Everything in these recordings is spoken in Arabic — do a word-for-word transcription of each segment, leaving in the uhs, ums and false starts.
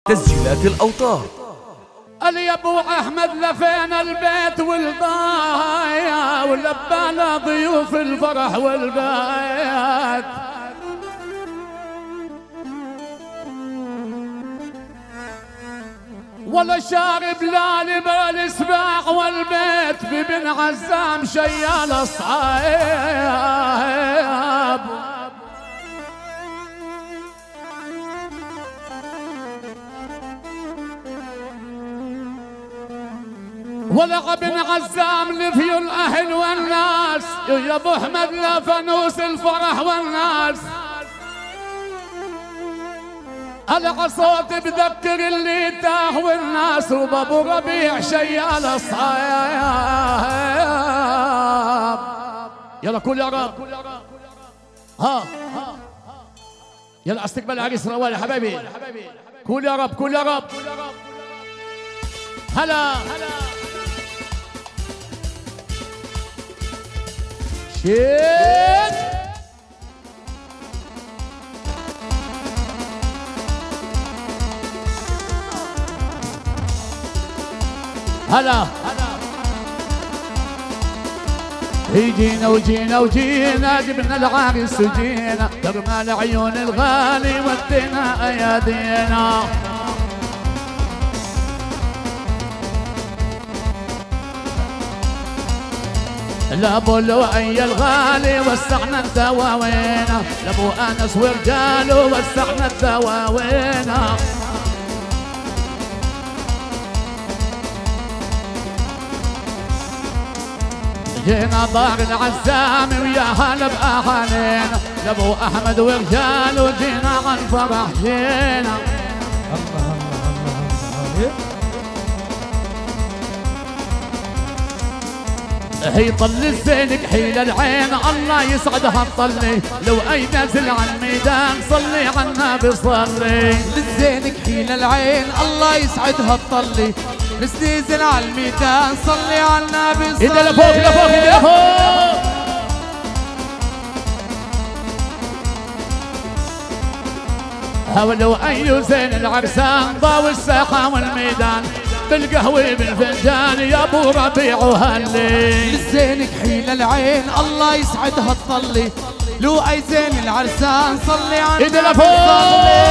تسجيلات الأوطار. قال يا ابو احمد لفينا البيت والضايع ولبانا ضيوف الفرح والبيت، ولا شارب لا لبال السباع والبيت ببن عزام شيال اصحاب، ولا ابن عزام لفيو الاهل والناس يا ابو احمد لا فانوس الفرح والناس، ألع صوت بذكر اللي تاه والناس وبابو ربيع شيال الصياب. يلا كل يا رب ها يلا استقبل عريس روال يا حبايبي، كل يا رب كل يا رب هلا شيت هلا جينا وجينا وجينا جبنا العريس وجينا درنا العيون الغالي ودينا ايادينا، لابو لؤي الغالي وسعنا الدواوينا، لابو انس ورجاله وسعنا الدواوينا، جينا دار العزام ويا هلا باهالينا، لابو احمد ورجاله جينا على الفرح جينا. الله الله الله هي طل الزينك حيل العين الله يسعدها تطلي، لو اي نازل على الميدان صلي على النبي صلي، للزينك حيل العين الله يسعدها تطلي، بس نزل على الميدان صلي على النبي صلي. اذا لفوق لفوق اذا لفوق هولو اي زين العرسان ضاوي الساحه والميدان، بالقهوة بالفنجان يا ابو ربيع وهلي، للزينك حيل العين الله يسعدها تطلي، لو اي زين العرسان صلي على اذا لفوق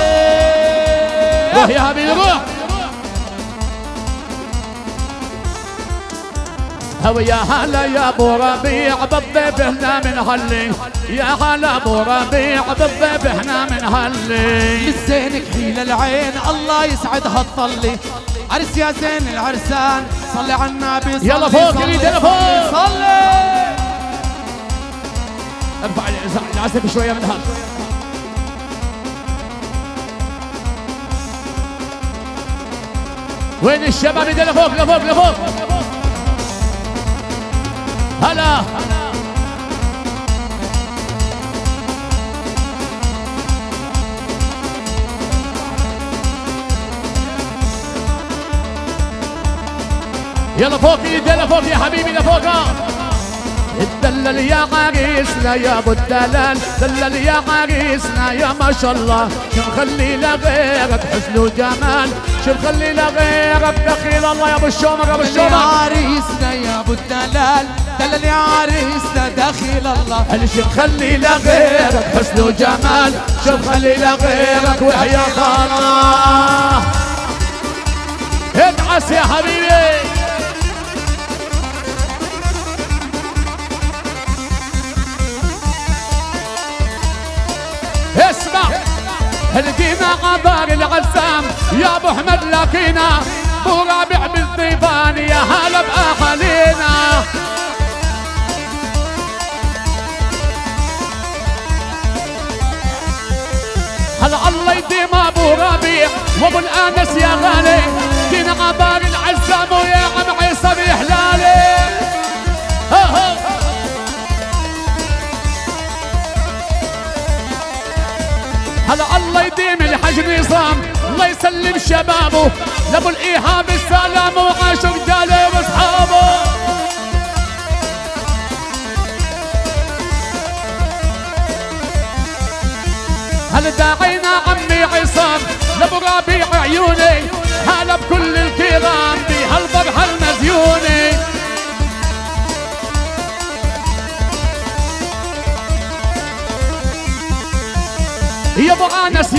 روح يا حبيبي روح. هو يا هلا يا ابو ربيع بالضيف هنا من هلي، يا هلا ابو ربيع بالضيف هنا من هلي، للزينك حيل العين الله يسعدها تطلي، عرس يا زين العرسان صلي على النبي صلي. يلا فوق يريد يلا فوق صلي. ارفع العسل شويه من هذا. وين الشباب يدي لفوق لفوق لفوق هلا يلا فوق يلا فوق يا حبيبي لفوق. الدلل يا عريسنا يا ابو الدلال، دلل يا عريسنا يا ما شاء الله، شو مخلي لغيرك حسن وجمال، شو مخلي لغيرك دخيل الله يا ابو الشومر يا ابو الشومر. يا عريسنا يا ابو الدلال دلل يا عريسنا دخيل الله، شو مخلي لغيرك حسن وجمال، شو مخلي لغيرك وحيا الله. ابعث يا حبيبي اسمع لقينا عبار العزام يا ابو احمد لقينا ابو رابع بالضيفان يا هلا باهالينا، هلا الله يديم ابو ربيع وابو الانس يا غالي، جينا عبار العزام ويا عم عيسى بحلالي. هلا الله يديم الحج نظام الله يسلم شبابه، لابو الايهاب السلام وعاشق جاله واصحابه. هل داعينا عمي عصام لابو ربيع عيوني،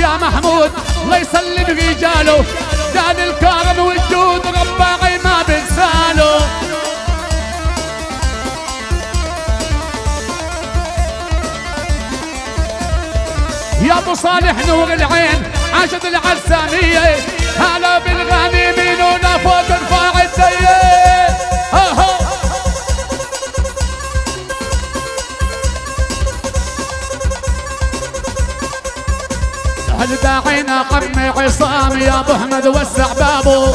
يا محمود الله يسلم رجاله، دان الكرم والجود رباعي ما بنساله. يا ابو صالح نور العين عاشت العسامية، هلا بالغانمين ونفوت ارفع الدية. هل داعينا قرن عصام يا ابو احمد وسع بابه،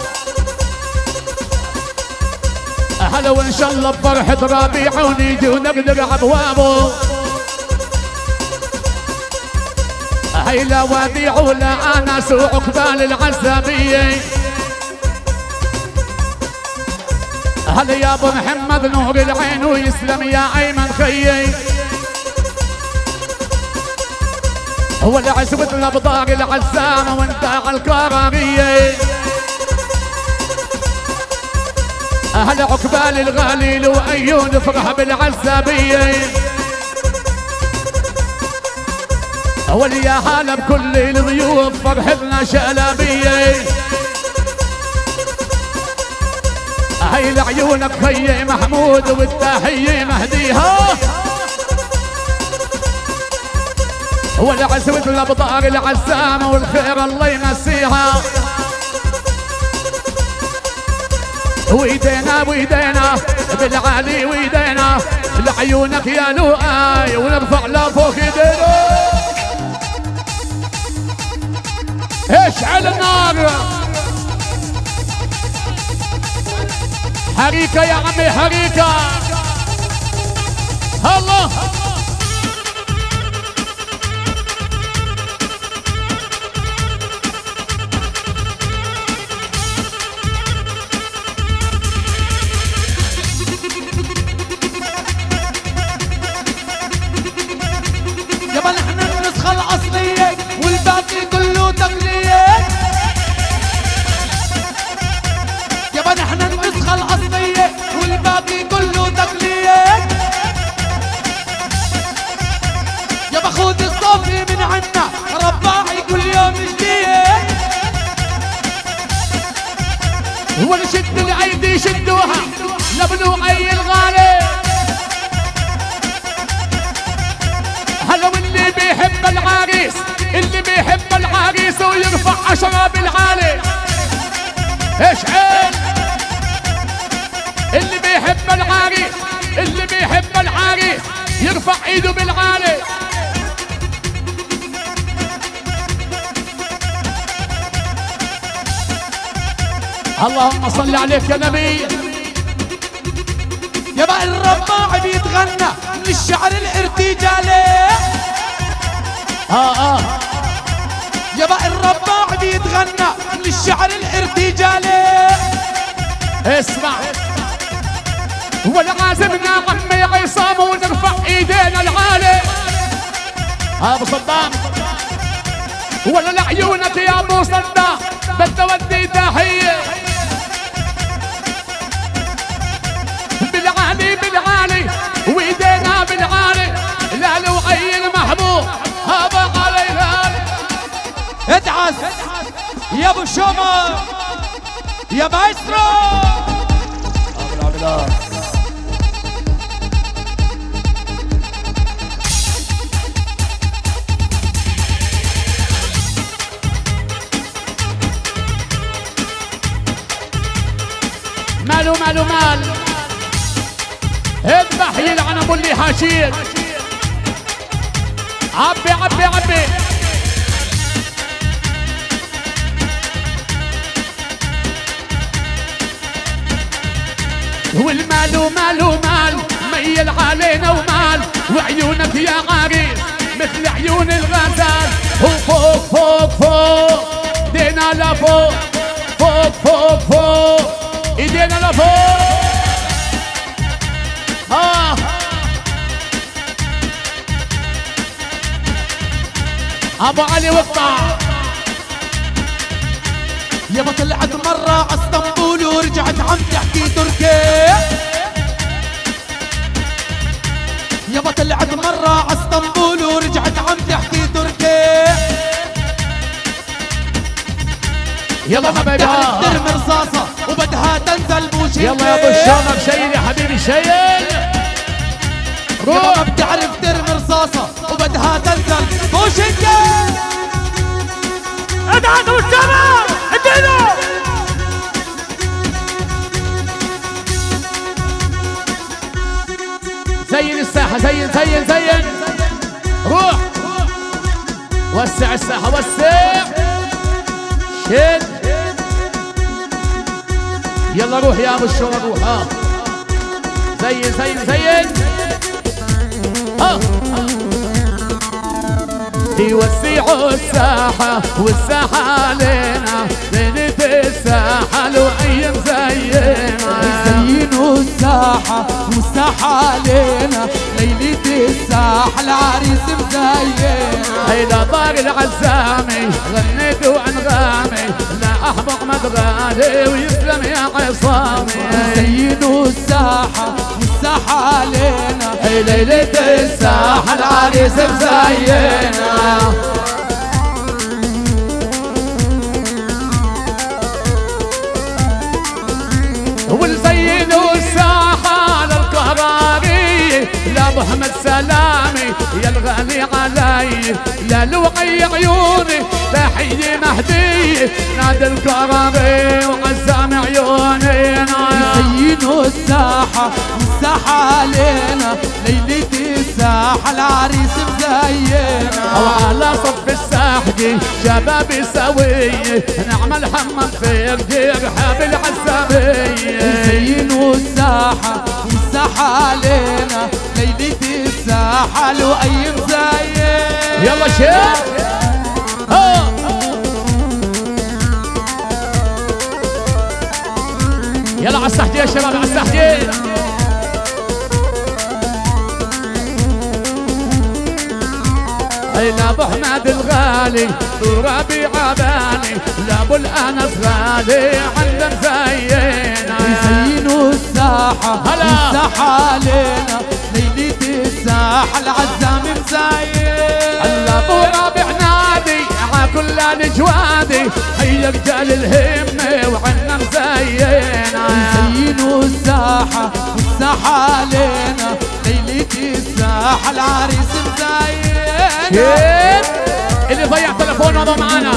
هلا وان شاء الله بفرحة ربيع ونيجي ونقدر ابوابه. هي لا وديع ولا انس وعقبال العزابية، هلا يا ابو محمد نور العين ويسلم يا ايمن خيي، هو اللي عزبت الابطار العزامة وانت على الكراغية. هلا عقبال الغليل وعيون فرح بالعزابية، هو اللي يا هلا بكل الضيوف فرحتنا شلابية. هي لعيونك خي محمود والتحية مهديها، هو اللي عزوة الابطار العزامة والخير الله يمسيها. ويدينا ويدينا بالعالي ويدينا لعيونك يا لؤي ونرفع لفوق ايدينا. اشعل النار حريكة يا عمي حريكة. الله يابا نحن النسخة الأصلية والباقي كله تقلية. يابا نحن النسخة الأصلية والباقي كله تقلية. يابا خذ الصافي من عنا رباعي كل يوم جديد. هو اللي شد الايدي شدوها لبلوعي الغالي، هلا واللي بيحب العريس اللي بيحب العريس ويرفع عشرة بالعالي. اشعل اللي بيحب العريس اللي بيحب العريس يرفع ايده بالعالي. اللهم صل عليك يا نبي. يابا الرباع بيتغنى من الشعر الارتجالي. اه اه يابا الرباع بيتغنى من الشعر الارتجالي. اسمع ولا عازمنا عمي عصام ونرفع ايدينا العالي. ابو صدام ولا لعيونك يا ابو صدام بدي اودي تحيه بالعالي بالعالي وايدينا بالعالي. لا لوعي المحبوب هذا علي الهالي. ادعس يا ابو شومه يا مايسترو. مالو مالو مال اذبح يلعن ابو اللي حاشير. عبي عبي عبي والمال مالو مال ميل علينا ومال وعيونك يا عريس مثل عيون الغزال. وفوق فوق فوق ايدينا لفوق فوق فوق فوق ايدينا لفوق. اه ابو علي وقطع. يابا طلعت مرة عاسطنبول ورجعت عم تحكي تركي. يابا طلعت مرة عاسطنبول ورجعت عم تحكي تركي. يلا حبايبي تعرف ترمي رصاصة وبدها تنزل بوشنكة. يلا يا ابو الشامة شيل يا حبيبي شيل. روح ما بتعرف ترمي رصاصة وبدها تنزل بوشنكة. ادعى ابو الشامة اديله. زين الساحة زين زين زين. روح وسع الساحة وسع. شد يلا روح يا ابو الشورى روح. ها زين زين زين. ها يوسعوا الساحة والساحة علينا ليلة الساحة لو أيام زينا. زينوا الساحة والساحة علينا ليلة الساحة العريس مزينا. هيدا طار العزامي غنيت وأنغامي لا أحبق مدغالي ويسلم يا عصامي. زينوا الساحة والساحة علينا ليلة الساحة العريس مزينا. والزينوا الساحة للكهربي يا ابو احمد سلامي يا الغالي علي يا لوقي عيوني تحيي مهدي نادي الكهربي وعزام عيوني. زينوا الساحة والساحة علينا ليلة الساحة العريس مزينا. وعلى صف الساحقي شبابي سوي نعمل حمام في الجرحى بالعزامية. زينوا الساحة والساحة علينا ليلة الساحة لؤي مزين. يلا شيخ ها يلا على السحتين يا شباب على السحتين. لا ابو احمد الغالي ترابي عبالي لا ابو الانس غالي عند مزينا. زينوا الساحة والساحة علينا ليلة الساحة العزام مزين. لا ابو رابع نادي على كل الجوادي هي رجال الهمة وعنا مزينا. زينوا الساحة والساحة علينا ليلة الساحة العريس مزين. كيف اللي ضيع تلفونه هذا معانا.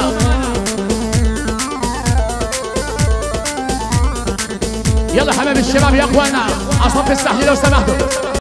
يلا حبايب الشباب يا اخوانا اصف الساحل لو سمحتوا.